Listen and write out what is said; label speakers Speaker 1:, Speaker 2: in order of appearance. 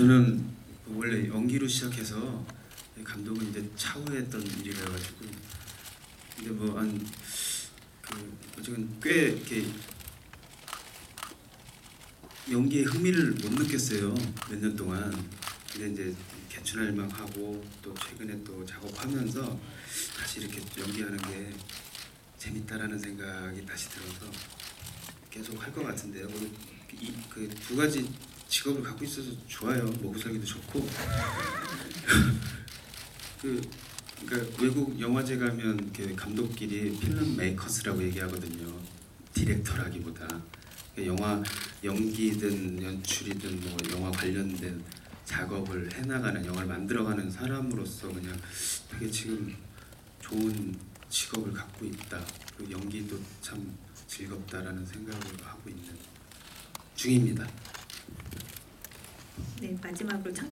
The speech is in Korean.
Speaker 1: 저는 원래 연기로 시작해서 감독은 이제 차후에 했던 일이라 가지고 근데 어쨌든 꽤 이렇게 연기에 흥미를 못 느꼈어요 몇 년 동안. 근데 이제 개춘할망하고 또 최근에 또 작업하면서 다시 이렇게 연기하는 게 재밌다라는 생각이 다시 들어서 계속 할 것 같은데요. 그 두 가지 직업을 갖고 있어서 좋아요. 먹고 살기도 좋고. 그러니까 외국 영화제 가면 감독끼리 필름 메이커스라고 얘기하거든요. 디렉터라기보다 영화 연기든 연출이든 뭐 영화 관련된 작업을 해나가는 영화를 만들어가는 사람으로서 그냥 되게 지금 좋은 직업을 갖고 있다. 그 연기도 참 즐겁다라는 생각을 하고 있는 중입니다.
Speaker 2: 네, 마지막으로